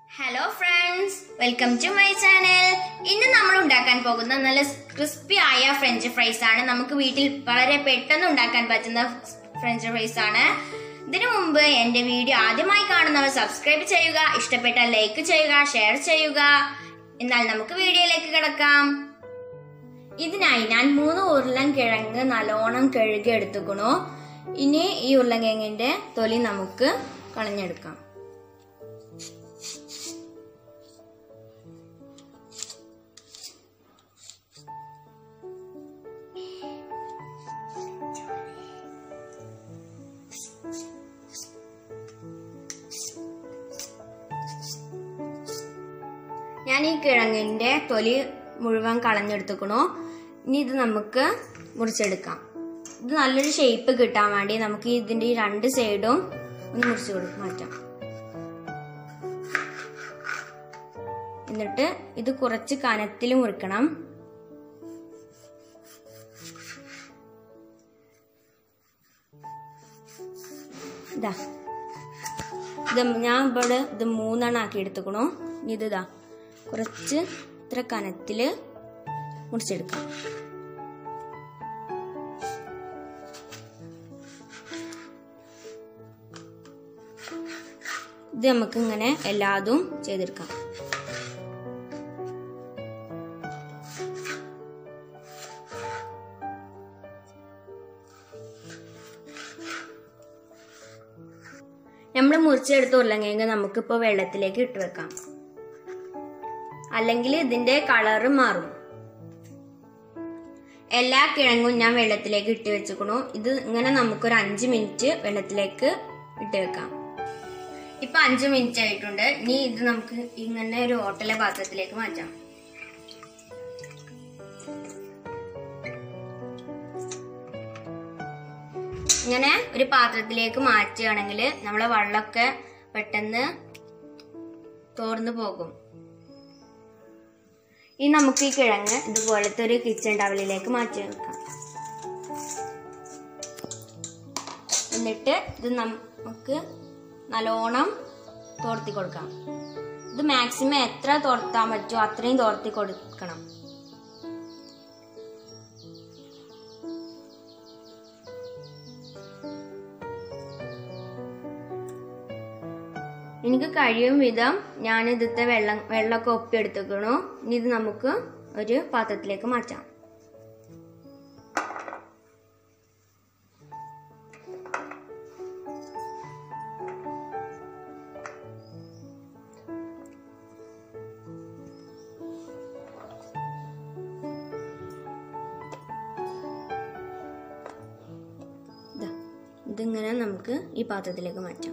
Hello friends, welcome to my channel. ഇന്ന് നമ്മൾ ഉണ്ടാക്കാൻ പോകുന്ന നല്ല ക്രിസ്പി ആയ ഫ്രഞ്ച് ഫ്രൈസ് ആണ്. നമുക്ക് വീട്ടിൽ വളരെ പെട്ടെന്ന് ഉണ്ടാക്കാൻ പറ്റുന്ന ഫ്രഞ്ച് ഫ്രൈസ് ആണ്. ഇതിനു മുമ്പ് എന്റെ വീഡിയോ ആദ്യമായി കാണുന്നവർ സബ്സ്ക്രൈബ് ചെയ്യുക, ഇഷ്ടപ്പെട്ടാൽ ലൈക്ക് ചെയ്യുക, ഷെയർ ചെയ്യുക. എന്നാൽ നമുക്ക് വീഡിയോയിലേക്ക് കിടക്കാം. ഇതിനായി ഞാൻ 3 ഉരുളൻകിഴങ്ങ് നല്ലോണം കഴുകി എടുത്തുക്കണു. ഇനി ഈ ഉരുളൻകിഴങ്ങിന്റെ തൊലി നമുക്ക് കളഞ്ഞെടുക്കാം. ഞാൻ ഈ കിഴങ്ങിന്റെ തൊലി മുഴുവൻ കളഞ്ഞെടുത്തുക്കണു. ഇനി ഇത് നമുക്ക് മുറിച്ചെടുക്കാം. ഇത് നല്ലൊരു ഷേപ്പ് കിട്ടാൻ വേണ്ടി നമുക്ക് ഇതിന്റെ ഈ 2 സൈഡും ഒന്ന് മുറിച്ച് മാറ്റാം. എന്നിട്ട് ഇത് കുറച്ച് കനത്തിൽ മുറിക്കണം. ഇതാ ഞാൻ ഇവിടെ ഇത് 3 ആക്കി എടുത്തുക്കണു. ഇനി ഇതാ കുറച്ച് ഇത്ര കനത്തില് മുറിച്ചെടുക്കാം. ഇത് നമുക്ക് ഇങ്ങനെ എല്ലാതും ചെയ്തെടുക്കാം. നമ്മൾ മുറിച്ചെടുത്ത ഉരുളക്കിഴങ്ങ് നമുക്കിപ്പോ വെള്ളത്തിലേക്ക് ഇട്ട് വെക്കാം, അല്ലെങ്കിൽ ഇതിന്റെ കളറ് മാറും. എല്ലാ കിഴങ്ങും ഞാൻ വെള്ളത്തിലേക്ക് ഇട്ട് വെച്ചിക്കണു. ഇത് ഇങ്ങനെ നമുക്കൊരു 5 മിനിറ്റ് വെള്ളത്തിലേക്ക് ഇട്ട് വെക്കാം. ഇപ്പൊ 5 മിനിറ്റ് ആയിട്ടുണ്ട്. ഇനി ഇത് നമുക്ക് ഇങ്ങനെ ഒരു ഓട്ടല പാത്രത്തിലേക്ക് മാറ്റാം. ഇങ്ങനെ ഒരു പാത്രത്തിലേക്ക് മാറ്റുകയാണെങ്കിൽ നമ്മളെ വെള്ളമൊക്കെ പെട്ടെന്ന് തോർന്നു പോകും. ഇനി നമുക്ക് ഈ കിഴങ്ങ് ഇതുപോലത്തെ ഒരു കിച്ചൺ ടവലിലേക്ക് മാറ്റി വെക്കാം. എന്നിട്ട് ഇത് നമുക്ക് നല്ലോണം തോർത്തി കൊടുക്കാം. ഇത് മാക്സിമം എത്ര തോർത്താൻ പറ്റുമോ അത്രയും തോർത്തി കൊടുക്കണം. എനിക്ക് കഴിയും വിധം ഞാൻ ഇതിത്തെ വെള്ളമൊക്കെ ഒപ്പിയെടുത്തുക്കണു. ഇനി ഇത് നമുക്ക് ഒരു പാത്രത്തിലേക്ക് മാറ്റാം. ഇതിങ്ങനെ നമുക്ക് ഈ പാത്രത്തിലേക്ക് മാറ്റാം.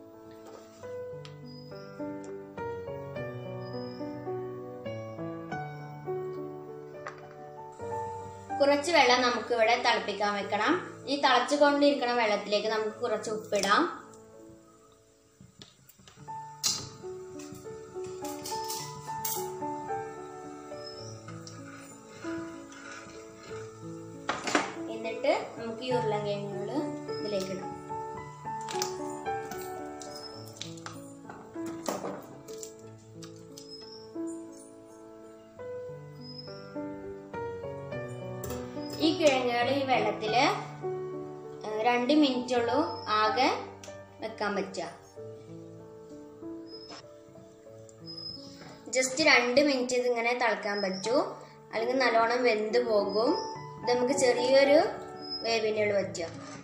കുറച്ച് വെള്ളം നമുക്ക് ഇവിടെ തിളപ്പിക്കാൻ വെക്കണം. ഈ തിളച്ചുകൊണ്ടിരിക്കുന്ന വെള്ളത്തിലേക്ക് നമുക്ക് കുറച്ച് ഉപ്പിടാം. എന്നിട്ട് നമുക്ക് ഈ ഉരുളക്കിഴങ്ങുകൾ ഇതിലേക്ക് ഇടാം. ഈ കിഴങ്ങുകൾ ഈ വെള്ളത്തില് 2 മിനിറ്റുള്ളൂ ആകെ വെക്കാൻ പറ്റുക. ജസ്റ്റ് 2 മിനിറ്റ് ഇതിങ്ങനെ തിളക്കാൻ പറ്റൂ, അല്ലെങ്കിൽ നല്ലോണം വെന്ത് പോകും. ഇത് നമുക്ക് ചെറിയൊരു വേവിനുള്ള പറ്റുക.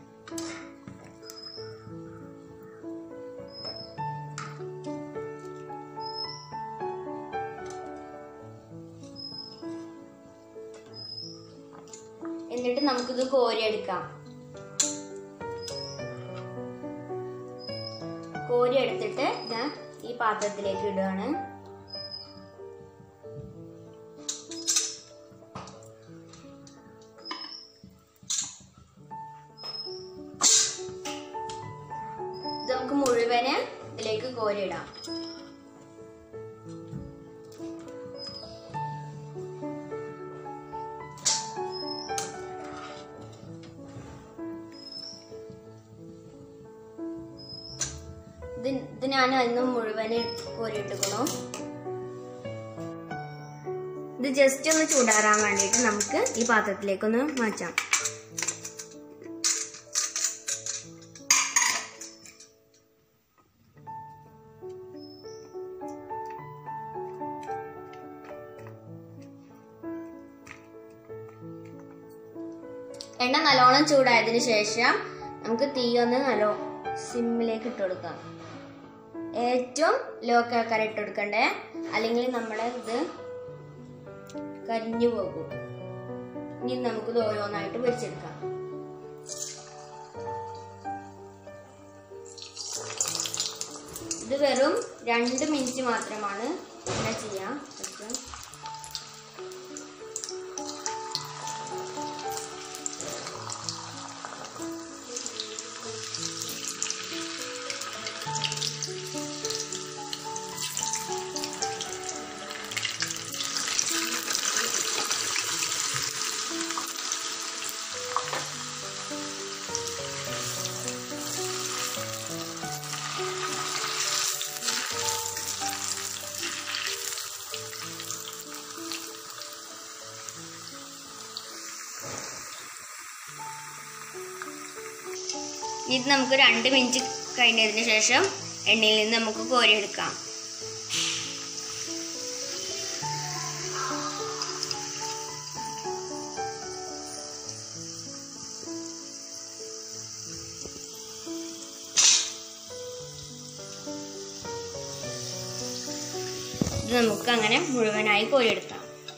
എന്നിട്ട് നമുക്കിത് കോരിയെടുക്കാം. കോരി എടുത്തിട്ട് ഞാൻ ഈ പാത്രത്തിലേക്ക് ഇടുകയാണ്. ഇത് നമുക്ക് മുഴുവന് ഇതിലേക്ക് കോരിയിടാം. ഇത് ഞാൻ ഞാൻ അതിന് മുഴുവൻ കോരിയിട്ടിരിക്കണു. ഇത് ജസ്റ്റ് ഒന്ന് ചൂടാറാൻ വേണ്ടിയിട്ട് നമുക്ക് ഈ പാത്രത്തിലേക്കൊന്ന് മാറ്റാം. എണ്ണ നല്ലോണം ചൂടായതിനു ശേഷം നമുക്ക് തീ ഒന്ന് സിമ്മിലേക്ക് ഇട്ട് കൊടുക്കാം. ഏറ്റവും ലോ ആക്കാൻ ഇട്ട് കൊടുക്കണ്ടേ, അല്ലെങ്കിൽ നമ്മളെ ഇത് കരിഞ്ഞു പോകും. ഇനി നമുക്ക് ഓരോന്നായിട്ട് പൊരിച്ചെടുക്കാം. ഇത് വെറും 2 മിനിറ്റ് മാത്രമാണ് ഇങ്ങനെ ചെയ്യാം. ഇത് നമുക്ക് 2 മിനിറ്റ് കഴിഞ്ഞതിന് ശേഷം എണ്ണയിൽ നിന്ന് നമുക്ക് കോരിയെടുക്കാം. ഇത് നമുക്ക് അങ്ങനെ മുഴുവനായി കോരിയെടുക്കാം.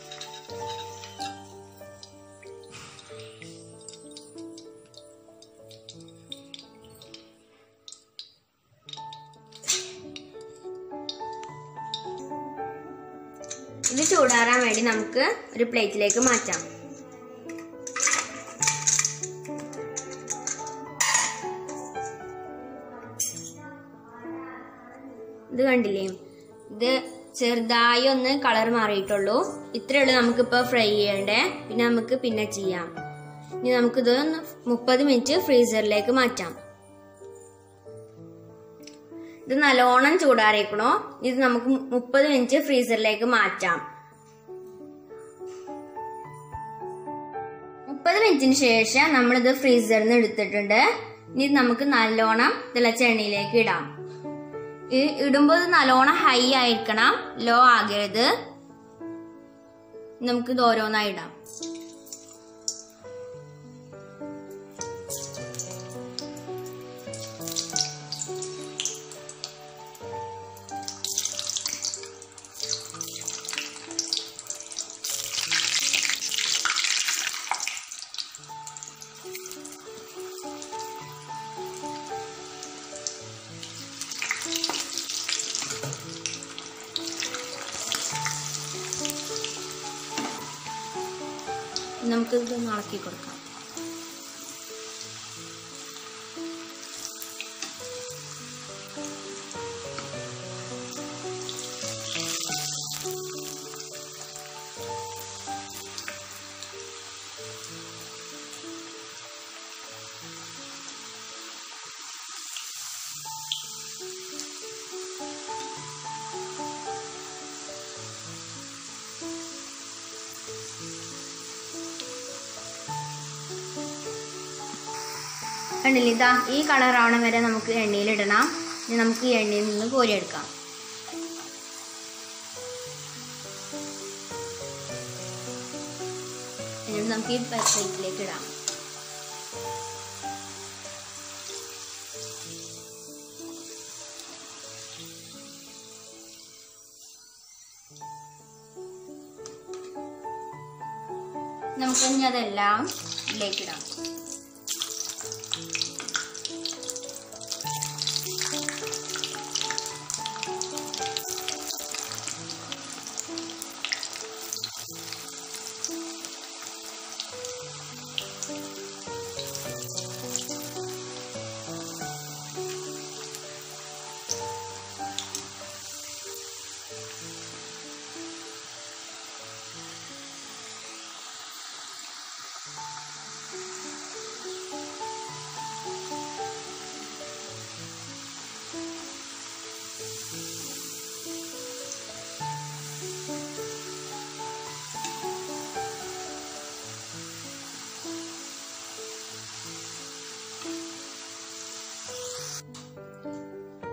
ഇത് ചൂടാറാൻ വേണ്ടി നമുക്ക് ഒരു പ്ലേറ്റിലേക്ക് മാറ്റാം. ഇത് കണ്ടില്ലേ, ഇത് ചെറുതായി ഒന്ന് കളർ മാറിയിട്ടുള്ളൂ. ഇത്രയുള്ളൂ നമുക്കിപ്പോ ഫ്രൈ ചെയ്യണ്ടേ. പിന്നെ നമുക്ക് പിന്നെ ചെയ്യാം. ഇനി നമുക്കിത് 30 മിനിറ്റ് ഫ്രീസറിലേക്ക് മാറ്റാം. ഇത് നല്ലോണം ചൂടാറിയിക്കണോ. ഇത് നമുക്ക് 30 മിനിറ്റ് ഫ്രീസറിലേക്ക് മാറ്റാം. 30 മിനിറ്റിന് ശേഷം നമ്മളിത് ഫ്രീസറിൽ നിന്ന് എടുത്തിട്ടുണ്ട്. ഇനി നമുക്ക് നല്ലോണം തിളച്ച എണ്ണയിലേക്ക് ഇടാം. ഇടുമ്പോൾ ഇത് നല്ലോണം ഹൈ ആയിരിക്കണം, ലോ ആകരുത്. നമുക്കിത് ഓരോന്നായി ഇടാം. നമുക്കിത് ഇളക്കി കൊടുക്കാം. കണ്ടില്ലേ, ഇതാ ഈ കളർ ആവണ വരെ നമുക്ക് എണ്ണയിലിടണം. ഇനി നമുക്ക് ഈ എണ്ണയിൽ നിന്ന് കോരിയെടുക്കാം. എന്നിട്ട് നമുക്ക് ഈ പ്ലേറ്റിലേക്ക് ഇടാം. നമുക്ക് ഇനി അതെല്ലാം ഇതിലേക്കിടാം.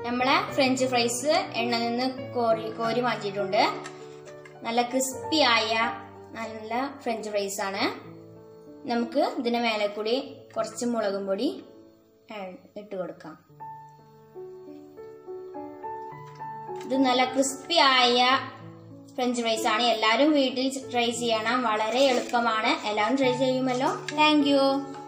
നമ്മളെ ഫ്രഞ്ച് ഫ്രൈസ് എണ്ണ നിന്ന് കോരി മാറ്റിയിട്ടുണ്ട്. നല്ല ക്രിസ്പി ആയ നല്ല ഫ്രഞ്ച് ഫ്രൈസ് ആണ്. നമുക്ക് ഇതിന് മേലെ കൂടി കുറച്ച് മുളകും പൊടി ഇട്ട് കൊടുക്കാം. ഇത് നല്ല ക്രിസ്പി ആയ ഫ്രഞ്ച് ഫ്രൈസ് ആണ്. എല്ലാവരും വീട്ടിൽ ട്രൈ ചെയ്യണം. വളരെ എളുപ്പമാണ്. എല്ലാവരും ട്രൈ ചെയ്യുമല്ലോ. Thank U.